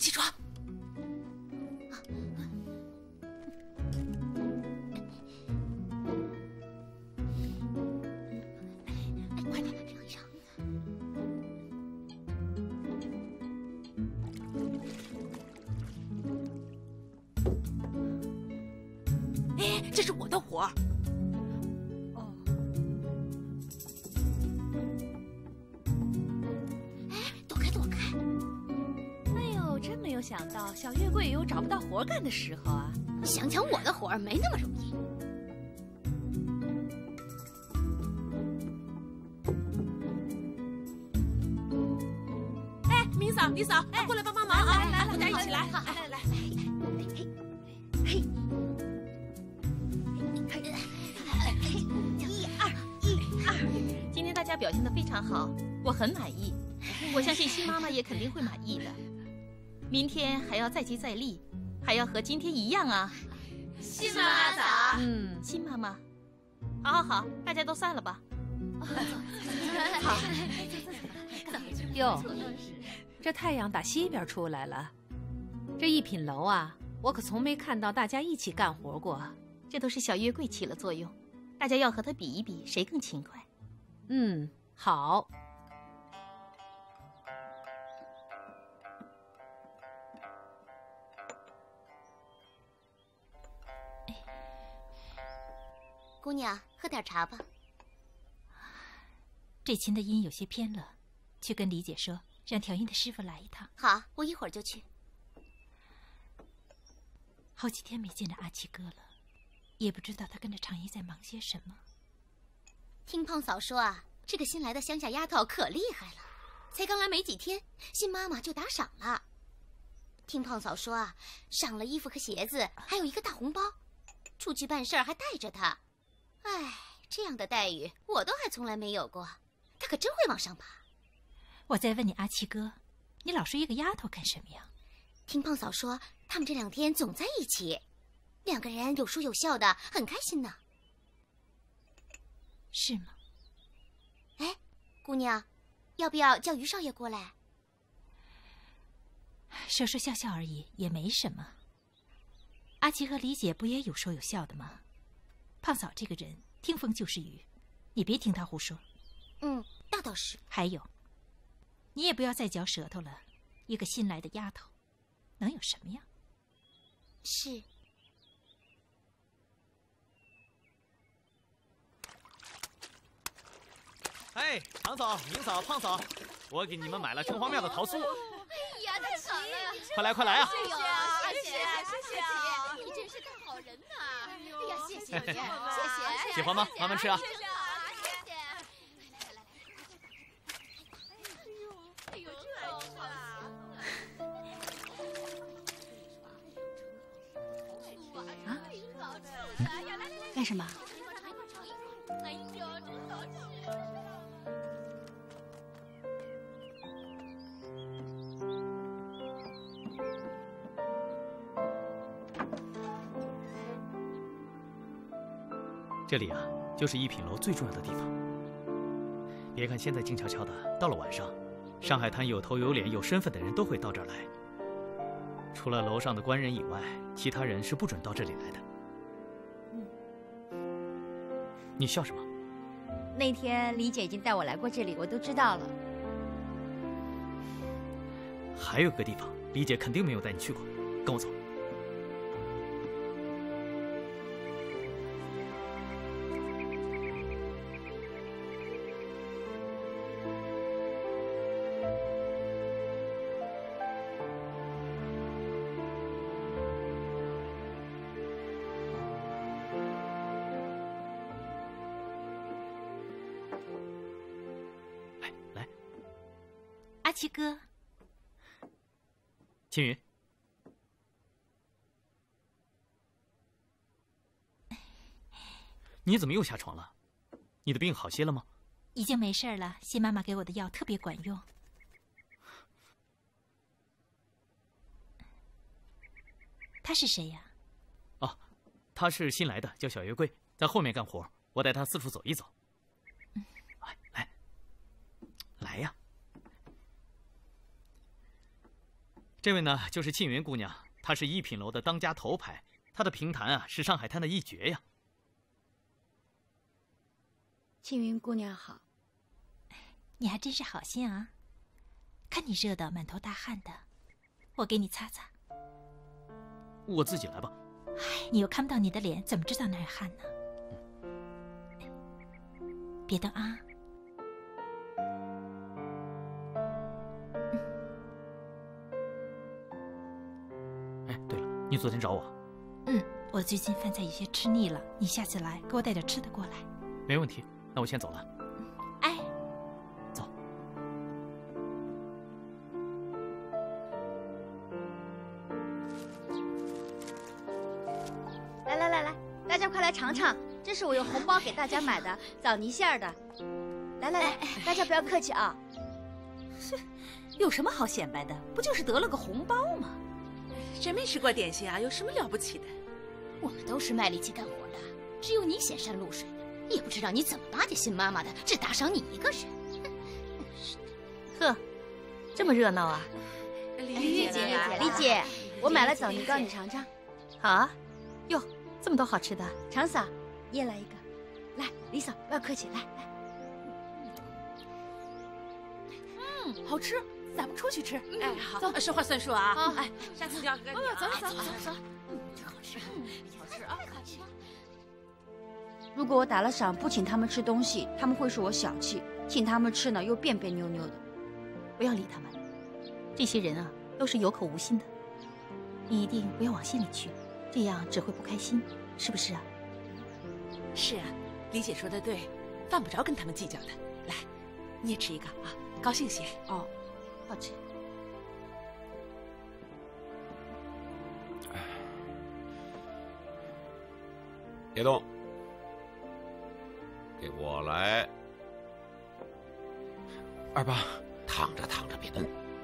起床。快点，让一让。哎，这是我的活儿。 没有想到小月桂有找不到活干的时候啊！ 想抢我的活儿没那么容易。 哎，明嫂、李嫂，过来帮帮忙啊！来，大家一起来！来， 1、2，1、2。今天大家表现得非常好，我很满意。我相信新妈妈也肯定会满意的。 明天还要再接再厉，还要和今天一样啊！ 新妈妈早。 新妈妈，好，大家都散了吧。 好。哟，这太阳打西边出来了。这一品楼啊，我可从没看到大家一起干活过。 这都是小月桂起了作用，大家要和她比一比，谁更勤快。 好。 姑娘，喝点茶吧。 这琴的音有些偏了，去跟李姐说，让调音的师傅来一趟。 好，我一会儿就去。 好几天没见着阿七哥了，也不知道他跟着常姨在忙些什么。 听胖嫂说啊，这个新来的乡下丫头可厉害了，才刚来没几天，新妈妈就打赏了。听胖嫂说啊，赏了衣服和鞋子，还有一个大红包，出去办事儿还带着她。 哎，这样的待遇我都还从来没有过，他可真会往上爬。 我再问你，阿七哥，你老睡一个丫头干什么呀？ 听胖嫂说，他们这2天总在一起，2个人有说有笑的，很开心呢。 是吗？ 哎，姑娘，要不要叫于少爷过来？ 说说笑笑而已，也没什么。阿七和李姐不也有说有笑的吗？ 胖嫂这个人听风就是雨，你别听她胡说。 那倒是。 还有，你也不要再嚼舌头了。一个新来的丫头，能有什么呀？ 是。 哎，常嫂、明嫂、胖嫂，我给你们买了城隍庙的桃酥。 哎呀，太好了！ 快来，快来啊！ 谢谢啊，谢谢，你真是大好人呐！哎呀，谢谢你，谢谢。 喜欢吗？慢慢吃啊。 谢谢啊，谢谢。来，哎呦，真好吃啊！ 干什么？ 哎呦，真好吃。 这里啊，就是一品楼最重要的地方。别看现在静悄悄的，到了晚上，上海滩有头有脸有身份的人都会到这儿来。除了楼上的官人以外，其他人是不准到这里来的。你笑什么？ 那天李姐已经带我来过这里，我都知道了。 还有个地方，李姐肯定没有带你去过，跟我走。 阿七哥， 青云，你怎么又下床了？你的病好些了吗？ 已经没事了。谢妈妈给我的药特别管用。他是谁呀？ 哦，他是新来的，叫小月桂，在后面干活，我带他四处走一走。来呀！ 这位呢，就是沁云姑娘，她是一品楼的当家头牌，她的评弹啊是上海滩的一绝呀。 沁云姑娘好， 你还真是好心啊！看你热得满头大汗的，我给你擦擦。 我自己来吧。 哎，你又看不到你的脸，怎么知道哪有汗呢？别动啊！ 哎，对了，你昨天找我。 我最近饭菜有些吃腻了，你下次来给我带点吃的过来。 没问题，那我先走了。 哎， 走。 来，大家快来尝尝，这是我用红包给大家买的枣泥馅儿的。来，大家不要客气啊。 有什么好显摆的？不就是得了个红包吗？ 谁没吃过点心啊？有什么了不起的？ 我们都是卖力气干活的，只有你显山露水，也不知道你怎么巴结新妈妈的，只打赏你一个人。 呵，这么热闹啊！ 李姐，我买了枣泥糕，你尝尝。 好啊，哟，这么多好吃的。 常嫂，你也来一个。来，李嫂，不要客气，来。 好吃，咱们出去吃。 哎，好， 走， 说话算数啊！ 好， 哎，下次就要跟你啊。 走。 真好吃， 好吃啊！ 好吃。 如果我打了赏不请他们吃东西，他们会说我小气；请他们吃呢，又别别扭扭的。 不要理他们，这些人啊都是有口无心的，你一定不要往心里去，这样只会不开心，是不是啊？ 是啊，李姐说的对，犯不着跟他们计较的。来，你也吃一个啊，高兴些。 哦， 好吃。 别动，给我来。 二爸， 躺着，别动。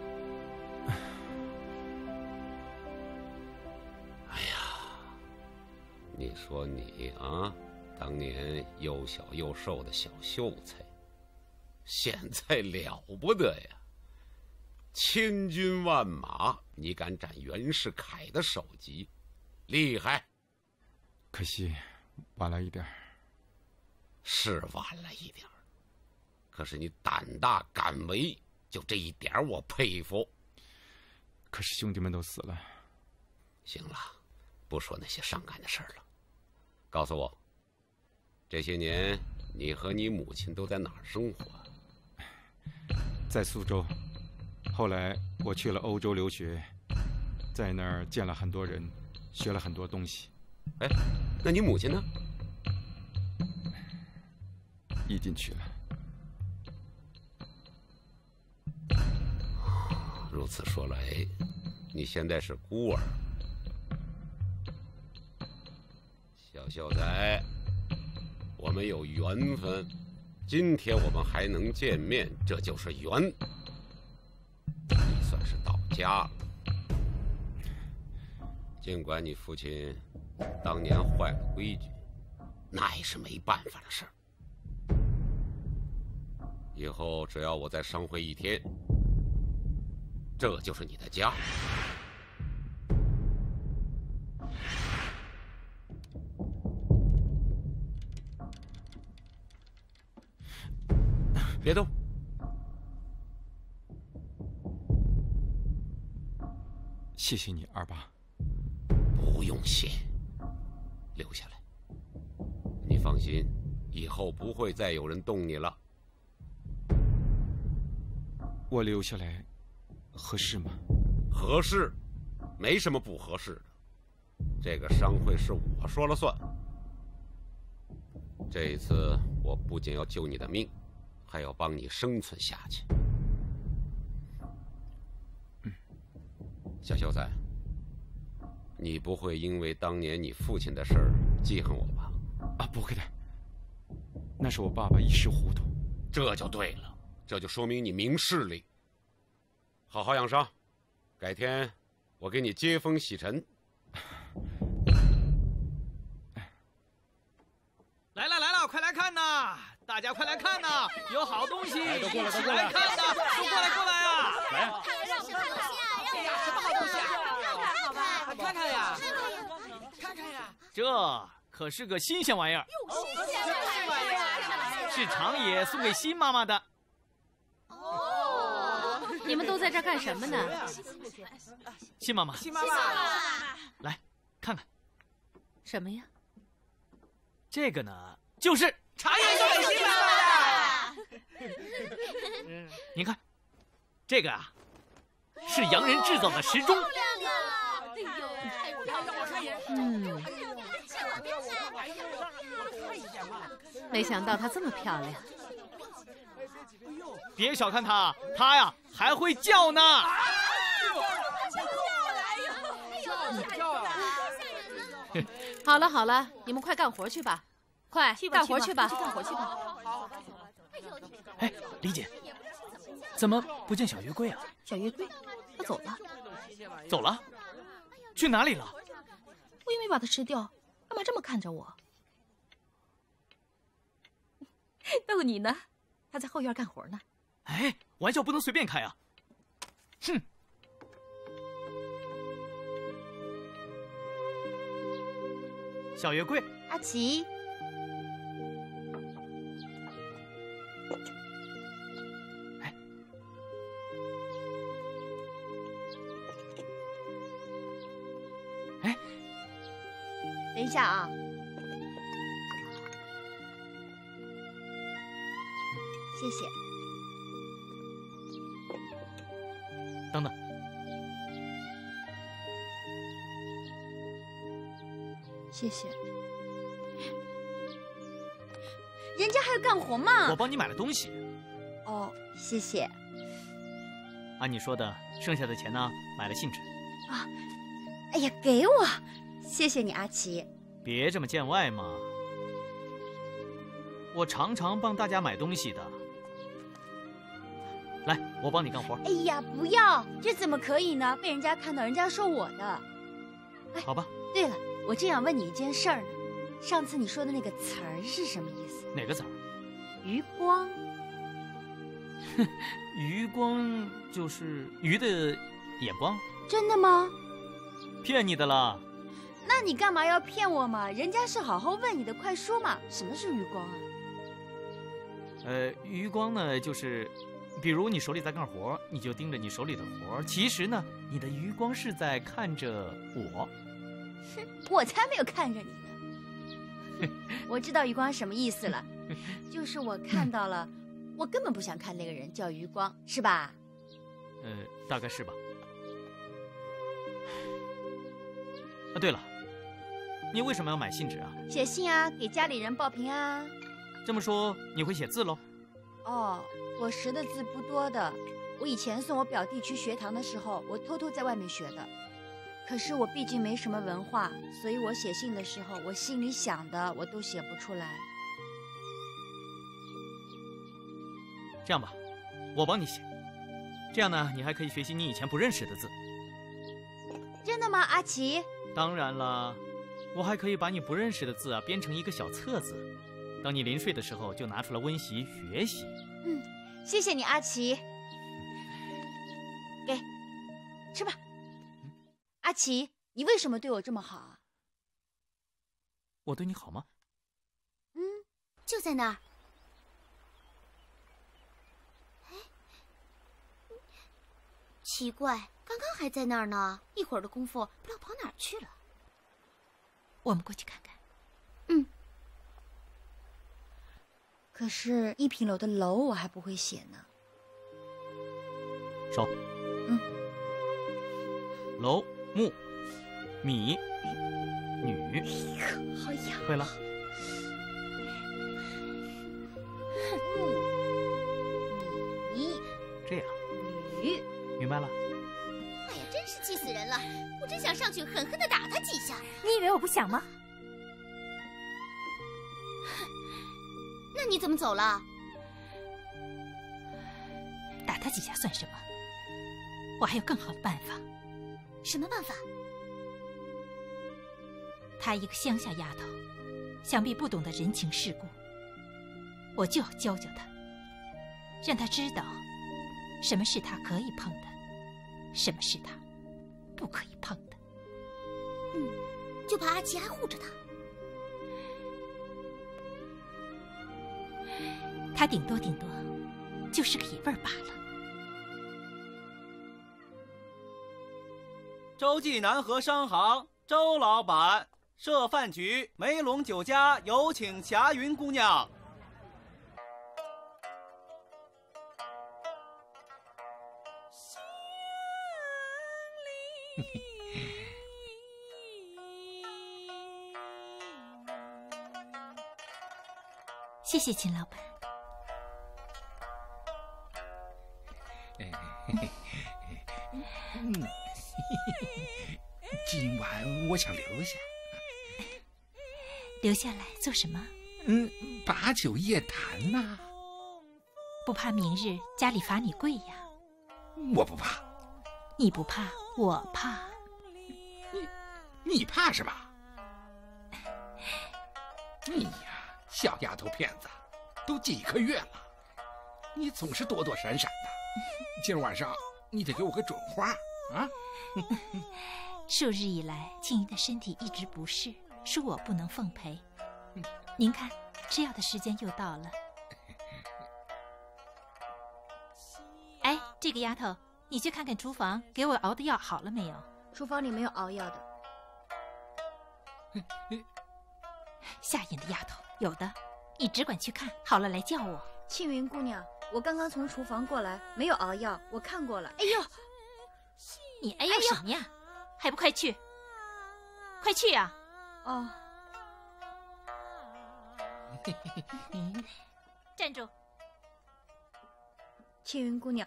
哎呀，你说你啊，当年又小又瘦的小秀才，现在了不得呀！千军万马，你敢斩袁世凯的首级，厉害！ 可惜晚了一点。 是晚了一点，可是你胆大敢为，就这一点我佩服。 可是兄弟们都死了。 行了，不说那些伤感的事儿了，告诉我，这些年你和你母亲都在哪儿生活？ 在苏州，后来我去了欧洲留学，在那儿见了很多人，学了很多东西。 哎，那你母亲呢？ 已经去了。 如此说来，你现在是孤儿。小秀才，我们有缘分，今天我们还能见面，这就是缘。你算是到家了。尽管你父亲当年坏了规矩，那也是没办法的事儿。以后只要我在商会一天，这就是你的家。别动！ 谢谢你，二爸。 不用谢，留下来。你放心，以后不会再有人动你了。 我留下来合适吗？ 合适，没什么不合适的。这个商会是我说了算。这一次，我不仅要救你的命，还要帮你生存下去。小秀才，你不会因为当年你父亲的事儿记恨我吧？ 啊，不会的。那是我爸爸一时糊涂。 这就对了，这就说明你明事理。好好养伤，改天我给你接风洗尘。 来了，快来看呐！大家快来看呐！有好东西， 都过来， 来看呐！都过来啊！ 来啊！ 让我们看东西啊！ 什么好东西啊？ 看看， 看看呀，看看呀， 这可是个新鲜玩意儿， 新玩意儿， 是长野送给新妈妈的。 你们都在这儿干什么呢？ 新妈妈， 新妈妈， 来看看什么呀？ 这个呢，就是长野送给新妈妈的。 您看，这个啊，是洋人制造的时钟。 没想到她这么漂亮。 别小看她，她呀还会叫呢。 好了好了，你们快干活去吧，快干活去吧。 干活去吧。 哎，李姐，怎么不见小月桂啊？ 小月桂，她走了。 走了？去哪里了？ 我又没把它吃掉，干嘛这么看着我？逗你呢，他在后院干活呢。 哎，玩笑不能随便开啊！哼。小月桂， 阿奇，等一下啊！谢谢。 等等， 谢谢。人家还要干活嘛。 我帮你买了东西。 哦，谢谢。 按你说的，剩下的钱呢，买了信纸。 啊，哎呀，给我！谢谢你，阿奇。 别这么见外嘛！我常常帮大家买东西的。来，我帮你干活。 哎呀，不要，这怎么可以呢？被人家看到，人家说我的。哎， 好吧。 对了，我正想问你一件事儿呢。上次你说的那个词儿是什么意思？ 哪个词儿？ 余光。 余光就是鱼的眼光。 真的吗？ 骗你的啦。 那你干嘛要骗我嘛？人家是好好问你的，快说嘛！什么是余光啊？ 余光呢，就是比如你手里在干活，你就盯着你手里的活，其实呢，你的余光是在看着我。 哼，我才没有看着你呢。我知道余光什么意思了，就是我看到了，我根本不想看那个人叫余光，是吧？ 大概是吧。啊，对了，你为什么要买信纸啊？ 写信啊，给家里人报平安啊。 这么说，你会写字喽？ 哦，我识的字不多的。我以前送我表弟去学堂的时候，我偷偷在外面学的。可是我毕竟没什么文化，所以我写信的时候，我心里想的我都写不出来。 这样吧，我帮你写，这样呢，你还可以学习你以前不认识的字。 真的吗，阿奇？ 当然了，我还可以把你不认识的字啊编成一个小册子，当你临睡的时候就拿出来温习学习。 谢谢你，阿奇。给，吃吧。阿奇，你为什么对我这么好啊？ 我对你好吗？ 就在那儿。奇怪，刚刚还在那儿呢，一会儿的功夫不知道跑哪儿去了。 我们过去看看。 可是一品楼的楼我还不会写呢。 手。楼、木、米、女。 好痒。 会了。 米。 这样。 女。 明白了。 哎呀，真是气死人了！我真想上去狠狠地打他几下。 你以为我不想吗？ 那你怎么走了？ 打他几下算什么？我还有更好的办法。 什么办法？ 她一个乡下丫头，想必不懂得人情世故。我就要教教她，让她知道什么是她可以碰的，什么是她不可以碰的。 就怕阿奇还护着他。 他顶多就是个野味罢了。 洲际南河商行周老板，设饭局梅龙酒家有请霞云姑娘。 谢谢秦老板。 今晚我想留下。 留下来做什么？ 把酒夜谈呐。 不怕明日家里罚你跪呀？ 我不怕。 你不怕，我怕。 你怕是吧？你呀，小丫头片子，都几个月了，你总是躲躲闪闪的。今儿晚上你得给我个准话啊！ 数日以来，静怡的身体一直不适，恕我不能奉陪。您看，吃药的时间又到了。哎，这个丫头，你去看看厨房，给我熬的药好了没有？ 厨房里没有熬药的。 下眼的丫头，有的，你只管去看，好了来叫我。 庆云姑娘，我刚刚从厨房过来，没有熬药，我看过了。哎呦， 你哎呦什么呀？还不快去！快去呀！ 哦。 站住！ 庆云姑娘，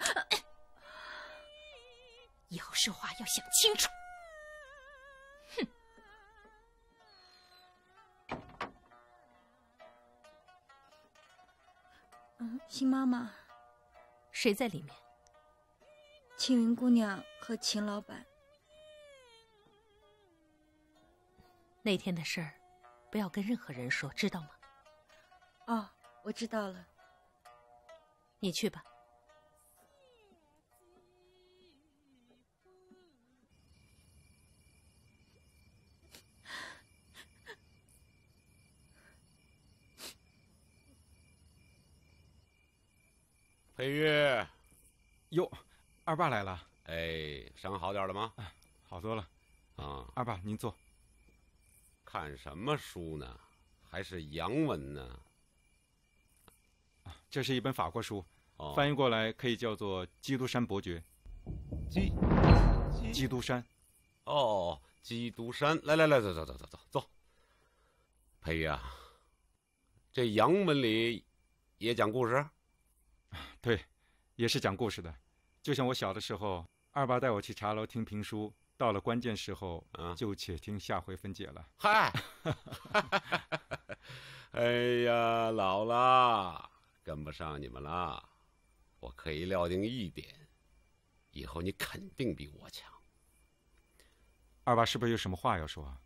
以后说话要想清楚。 新妈妈。 谁在里面？ 庆云姑娘和秦老板。 那天的事儿，不要跟任何人说，知道吗？ 哦，我知道了。 你去吧。 裴玉， 哟，二爸来了。 哎，伤好点了吗？ 好多了。 啊， 二爸您坐。 看什么书呢？还是洋文呢？ 这是一本法国书，翻译过来可以叫做《基督山伯爵》。基督山。 哦，基督山。来，走。裴玉啊，这洋文里也讲故事？ 对，也是讲故事的。就像我小的时候，二爸带我去茶楼听评书，到了关键时候，就且听下回分解了。 嗨，哎呀，老了，跟不上你们了。我可以料定一点，以后你肯定比我强。 二爸是不是有什么话要说啊？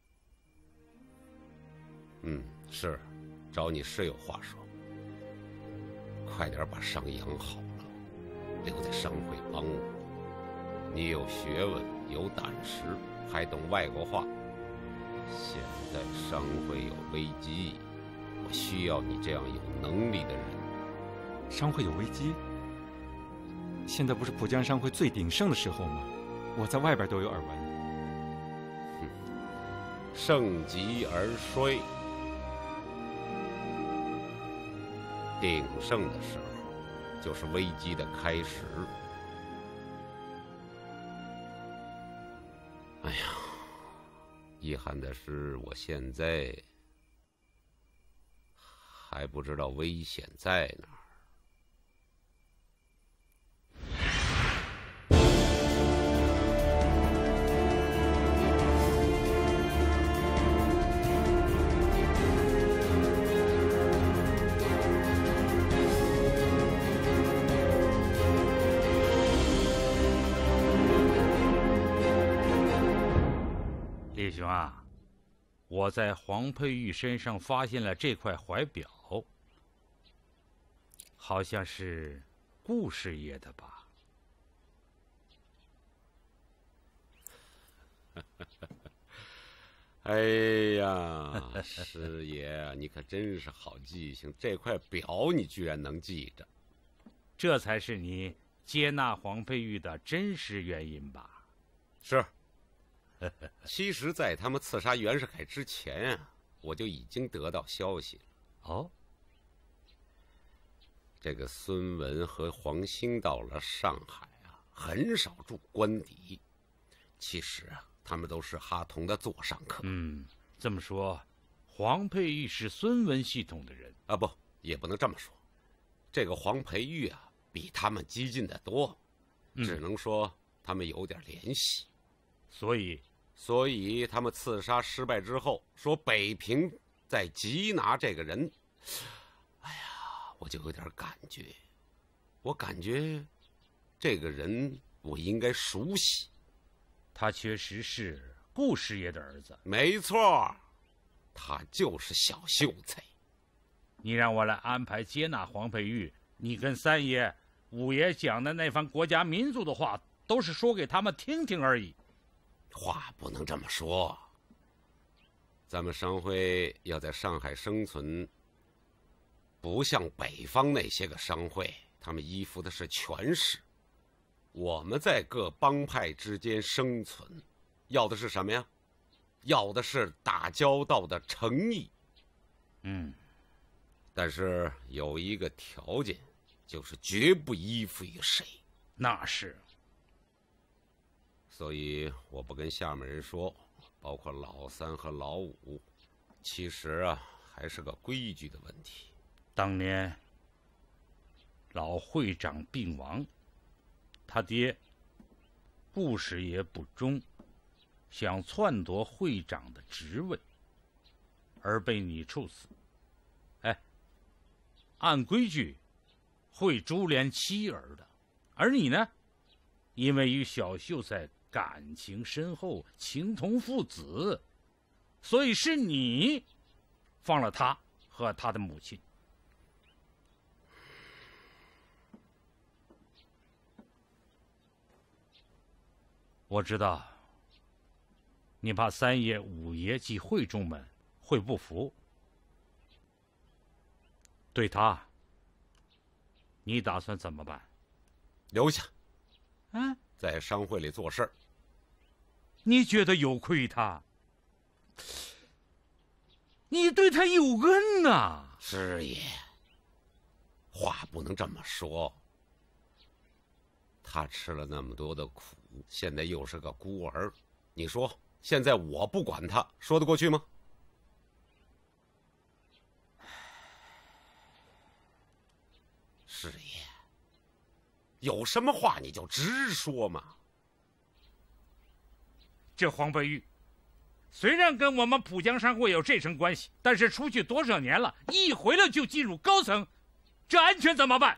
是，找你是有话说。快点把伤养好了，留在商会帮我。你有学问，有胆识，还懂外国话。现在商会有危机，我需要你这样有能力的人。 商会有危机？现在不是浦江商会最鼎盛的时候吗？我在外边都有耳闻。 盛极而衰。鼎盛的时候，就是危机的开始。哎呀，遗憾的是，我现在还不知道危险在哪儿。 李兄啊，我在黄佩玉身上发现了这块怀表，好像是顾师爷的吧？ 哎呀，师爷，你可真是好记性，这块表你居然能记着， 这才是你接纳黄佩玉的真实原因吧？ 是。其实，在他们刺杀袁世凯之前啊，我就已经得到消息了。 哦， 这个孙文和黄兴到了上海啊，很少住官邸。其实啊，他们都是哈同的座上客。 这么说，黄佩玉是孙文系统的人啊？不，也不能这么说。这个黄培玉啊，比他们激进得多，只能说他们有点联系。 所以他们刺杀失败之后，说北平在缉拿这个人。哎呀，我就有点感觉，我感觉这个人我应该熟悉。 他确实是顾师爷的儿子。 没错，他就是小秀才。 你让我来安排接纳黄佩玉，你跟三爷、五爷讲的那番国家民族的话，都是说给他们听听而已。 话不能这么说。咱们商会要在上海生存，不像北方那些个商会，他们依附的是权势。我们在各帮派之间生存，要的是什么呀？要的是打交道的诚意。但是有一个条件，就是绝不依附于谁。 那是。 所以我不跟下面人说，包括老三和老五，其实啊，还是个规矩的问题。 当年老会长病亡，他爹顾师爷不忠，想篡夺会长的职位，而被你处死。按规矩会株连妻儿的，而你呢，因为与小秀才感情深厚，情同父子，所以是你放了他和他的母亲。我知道你怕三爷、五爷及会众们会不服，对他你打算怎么办？ 留下，在商会里做事儿。 你觉得有亏他？你对他有恩呐。 师爷，话不能这么说。他吃了那么多的苦，现在又是个孤儿，你说现在我不管他，说得过去吗？师爷，有什么话你就直说嘛。 这黄佩玉虽然跟我们浦江商会有这层关系，但是出去多少年了，一回来就进入高层，这安全怎么办？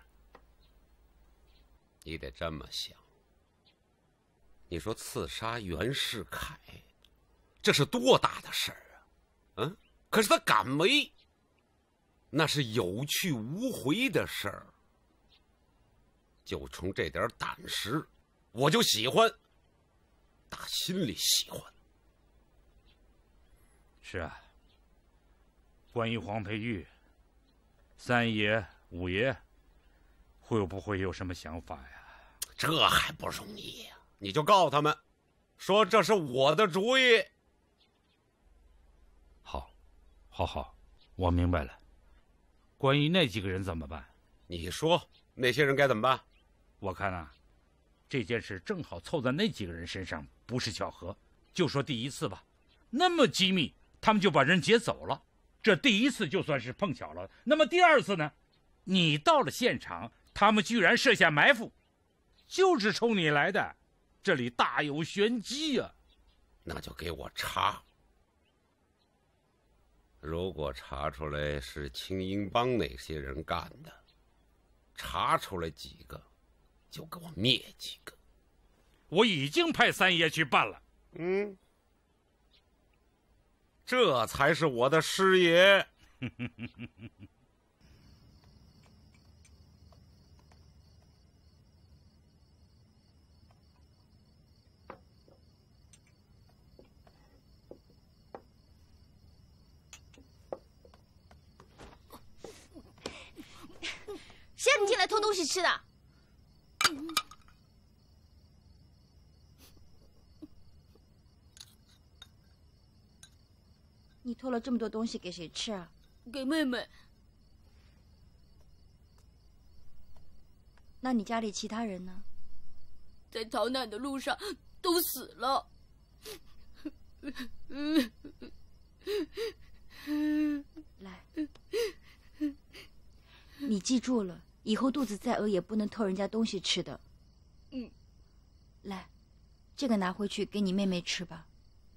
你得这么想。你说刺杀袁世凯，这是多大的事儿啊！可是他敢为，那是有去无回的事儿。就从这点胆识，我就喜欢，打心里喜欢。 是啊，关于黄佩玉，三爷、五爷会不会有什么想法呀？ 这还不容易呀！你就告诉他们，说这是我的主意。 好，我明白了。关于那几个人怎么办？ 你说那些人该怎么办？ 我看啊，这件事正好凑在那几个人身上，不是巧合。就说第一次吧，那么机密，他们就把人劫走了，这第一次就算是碰巧了。那么第二次呢？你到了现场，他们居然设下埋伏，就是冲你来的，这里大有玄机啊！ 那就给我查。如果查出来是青英帮那些人干的，查出来几个，就给我灭几个。 我已经派三爷去办了。 这才是我的师爷。 谁让你进来偷东西吃的？你偷了这么多东西给谁吃啊？ 给妹妹。 那你家里其他人呢？ 在逃难的路上都死了。 来，你记住了，以后肚子再饿也不能偷人家东西吃的。来，这个拿回去给你妹妹吃吧。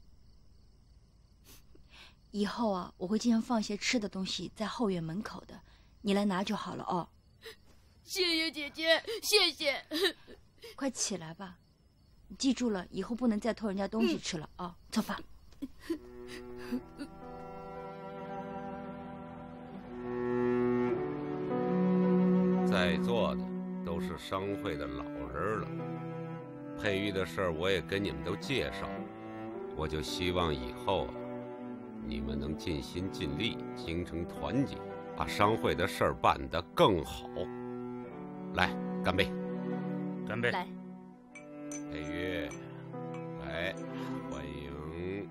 以后啊，我会经常放一些吃的东西在后院门口的，你来拿就好了哦。 谢谢姐姐，谢谢。 快起来吧，你记住了，以后不能再偷人家东西吃了啊！走吧。 在座的都是商会的老人了，佩玉的事儿我也跟你们都介绍，我就希望以后啊，你们能尽心尽力，精诚团结，把商会的事儿办得更好。来，干杯！ 干杯！ 来， 佩玉，来，欢迎。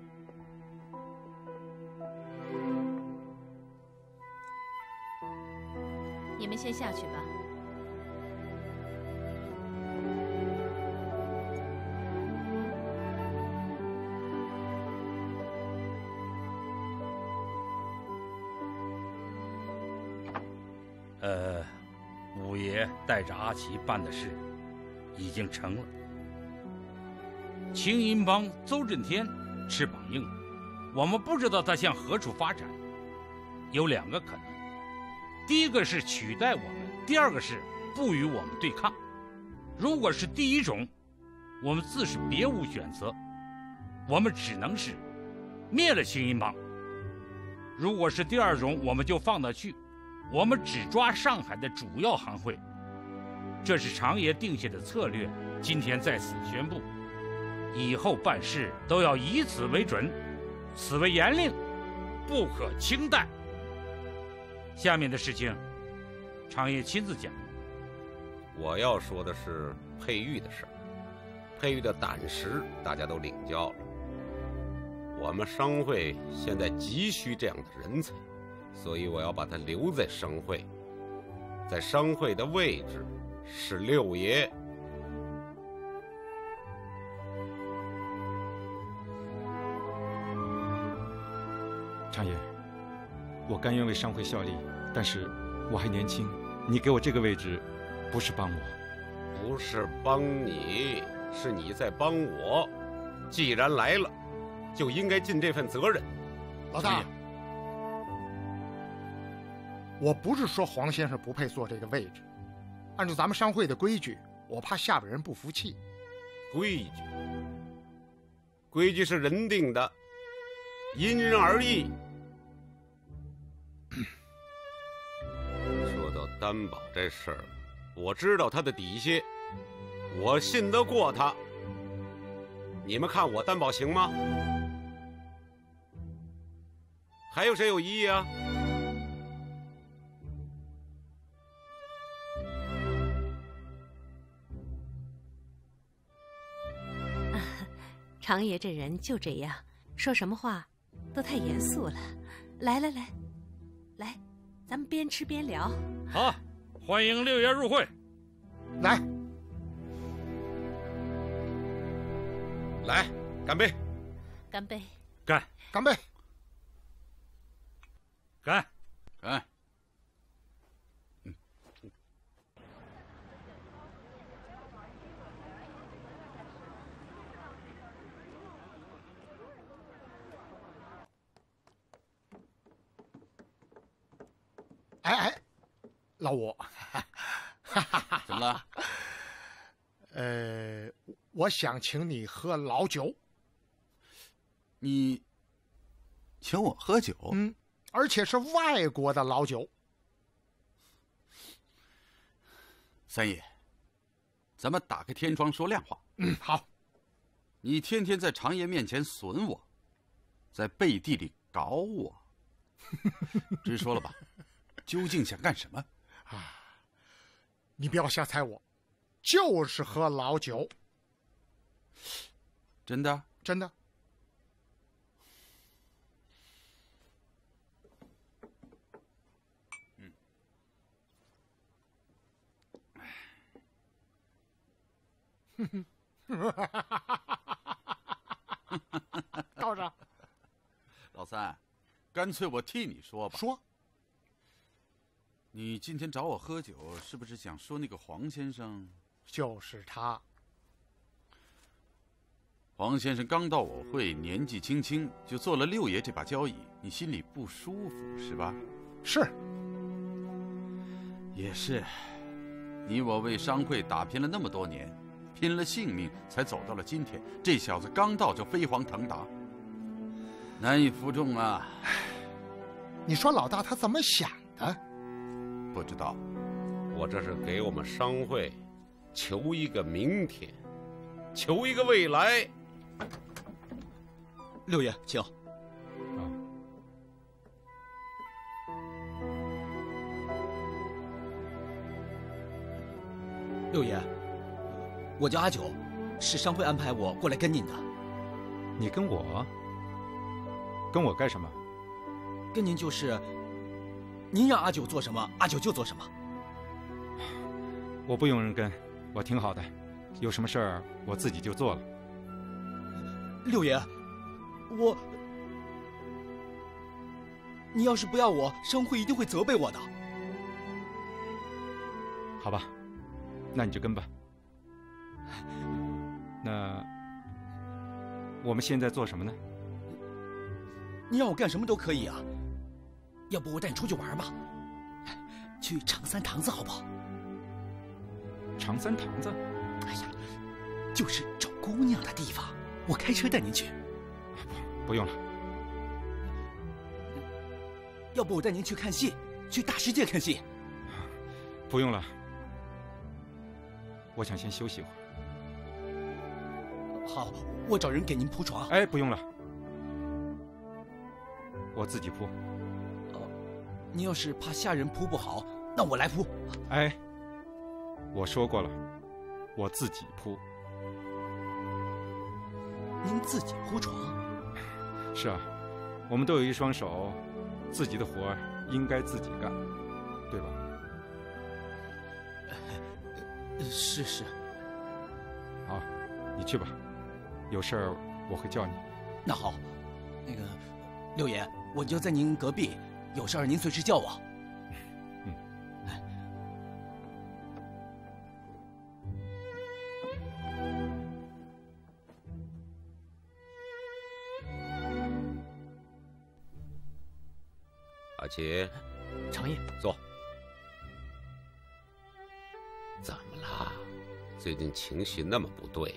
你们先下去吧。 五爷带着阿奇办的事已经成了。青银帮邹震天翅膀硬了，我们不知道他向何处发展。有两个可能，第一个是取代我们，第二个是不与我们对抗。如果是第一种，我们自是别无选择，我们只能是灭了青银帮。如果是第二种，我们就放他去，我们只抓上海的主要行会。这是长爷定下的策略，今天在此宣布，以后办事都要以此为准，此为严令，不可轻待。下面的事情，长爷亲自讲。 我要说的是佩玉的事儿，佩玉的胆识大家都领教了。我们商会现在急需这样的人才，所以我要把他留在商会，在商会的位置是六爷。 长爷，我甘愿为商会效力，但是我还年轻，你给我这个位置，不是帮我。 不是帮你，是你在帮我。既然来了，就应该尽这份责任。 老大，我不是说黄先生不配坐这个位置，按照咱们商会的规矩，我怕下边人不服气。 规矩是人定的，因人而异。说到担保这事儿，我知道他的底细，我信得过他。你们看我担保行吗？还有谁有异议啊？ 长爷这人就这样，说什么话都太严肃了。来，咱们边吃边聊。 好，欢迎六爷入会。 来， 干杯！ 干杯！ 干！ 干杯！ 干！ 干！ 哎，老五， 怎么了？ 我想请你喝老酒。 你请我喝酒？ 而且是外国的老酒。 三爷，咱们打开天窗说亮话。 好。 你天天在长爷面前损我，在背地里搞我，直说了吧，究竟想干什么？ 你不要瞎猜我，就是喝老酒。 真的？ 真的。告上。 老三，干脆我替你说吧。 说。 你今天找我喝酒，是不是想说那个黄先生？ 就是他。 黄先生刚到我会，年纪轻轻就做了六爷这把交椅，你心里不舒服是吧？ 是。 也是。你我为商会打拼了那么多年，拼了性命才走到了今天。这小子刚到就飞黄腾达，难以服众啊！ 你说老大他怎么想的？ 不知道。 我这是给我们商会求一个明天，求一个未来。 六爷，请。六爷，我叫阿九，是商会安排我过来跟您的。 你跟我？跟我干什么？ 跟您就是，您让阿九做什么，阿九就做什么。 我不用人跟，我挺好的，有什么事儿我自己就做了。 六爷，你要是不要我，商会一定会责备我的。 好吧。那你就跟吧。那我们现在做什么呢？ 你让我干什么都可以啊。要不我带你出去玩吧？去长三堂子好不好？ 长三堂子？ 哎呀，就是找姑娘的地方。我开车带您去。 不用了。 要不我带您去看戏，去大世界看戏。 不用了。我想先休息一会儿。 好，我找人给您铺床。 哎，不用了，我自己铺。 您要是怕下人铺不好，那我来铺。 哎，我说过了，我自己铺。 您自己铺床？ 是啊，我们都有一双手，自己的活儿应该自己干，对吧？ 是是。 好，你去吧，有事儿我会叫你。 那好，那个六爷，我就在您隔壁，有事儿您随时叫我。 阿奇， 常爷， 坐。怎么了？最近情绪那么不对。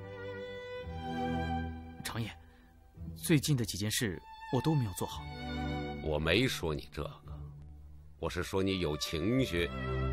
常爷，最近的几件事我都没有做好。 我没说你这个，我是说你有情绪。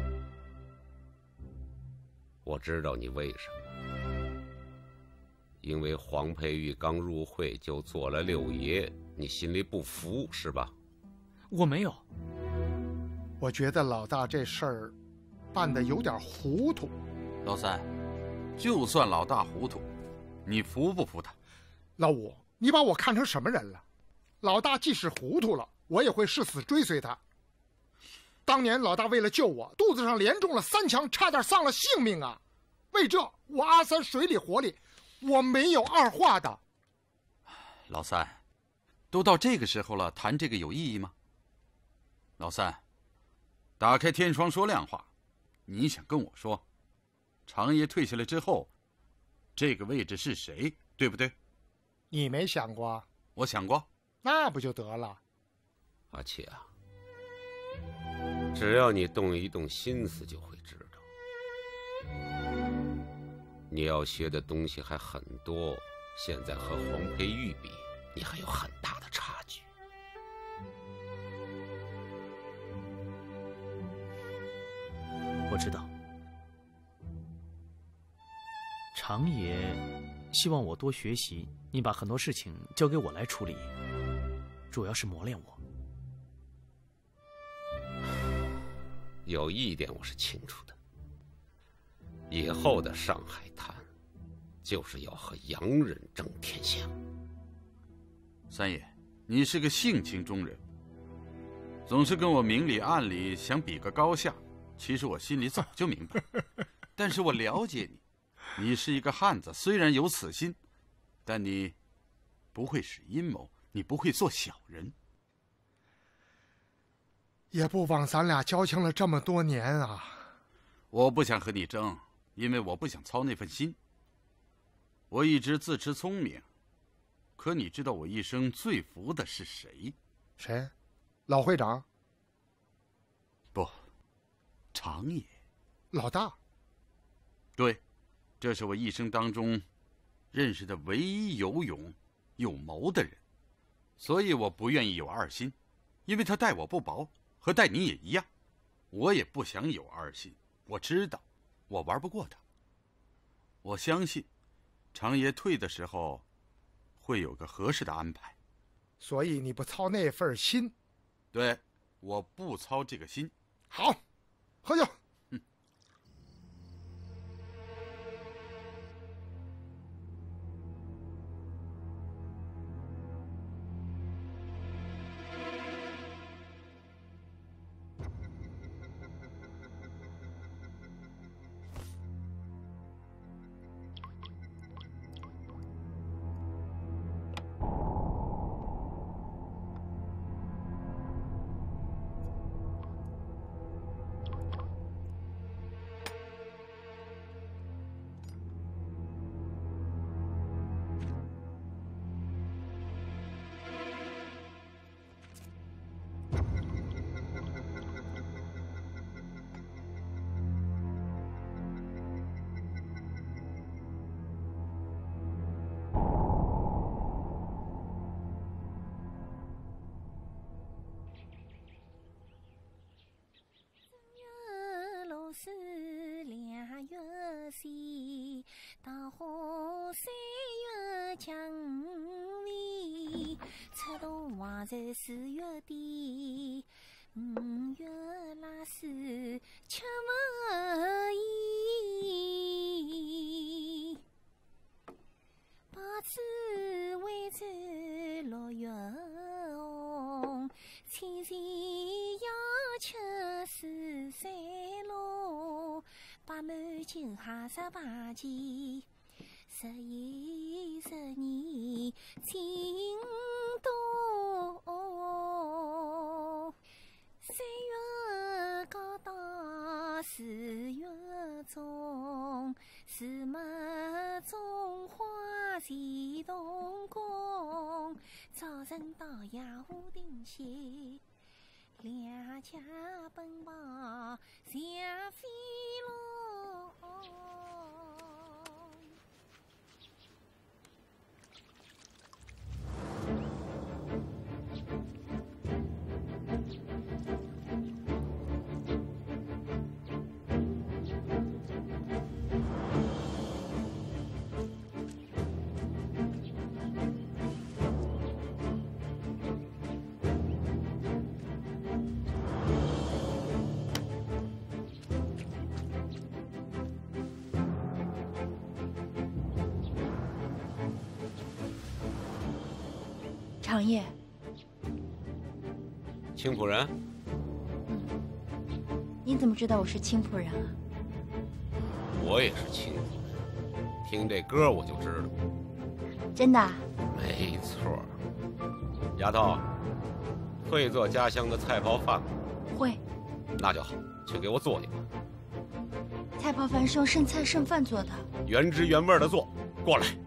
我知道你为什么，因为黄佩玉刚入会就做了六爷，你心里不服是吧？ 我没有。 我觉得老大这事儿办得有点糊涂。 老三，就算老大糊涂，你服不服他？ 老五，你把我看成什么人了？老大即使糊涂了，我也会誓死追随他。当年老大为了救我，肚子上连中了3枪，差点丧了性命啊！为这，我阿三水里火里，我没有二话的。 老三，都到这个时候了，谈这个有意义吗？老三，打开天窗说亮话，你想跟我说，常爷退下来之后，这个位置是谁，对不对？ 你没想过？ 我想过。 那不就得了？ 阿奇啊，只要你动一动心思，就会知道，你要学的东西还很多。现在和黄佩玉比，你还有很大的差距。 我知道，常爷希望我多学习，你把很多事情交给我来处理，主要是磨练我。 有一点我是清楚的， 以后的上海滩，就是要和洋人争天下。 三爷，你是个性情中人，总是跟我明里暗里想比个高下。其实我心里早就明白，但是我了解你，你是一个汉子，虽然有此心，但你不会使阴谋，你不会做小人。 也不枉咱俩交情了这么多年啊！ 我不想和你争，因为我不想操那份心。我一直自持聪明，可你知道我一生最服的是谁？ 谁？老会长？ 不，常爷。 老大？ 对，这是我一生当中认识的唯一有勇有谋的人，所以我不愿意有二心，因为他待我不薄，和待你也一样。我也不想有二心，我知道我玩不过他。我相信常爷退的时候会有个合适的安排。 所以你不操那份心？ 对，我不操这个心。 好，喝酒。 是2月3，桃花3月将尾，出动黄船4月底，5月拉丝吃不厌。白纸为州6月红，千山要吃四山路，摆满酒下18钱，11、12情多。3月刚到4月中，是么种花钱动工，早晨到夜壶定歇，两家奔跑像飞龙。 常爷， 青浦人。 你怎么知道我是青浦人啊？ 我也是青浦人，听这歌我就知道。 真的？ 没错。丫头，会做家乡的菜泡饭吗？ 会。 那就好，去给我做一个。 菜泡饭是用剩菜剩饭做的， 原汁原味的做，过来。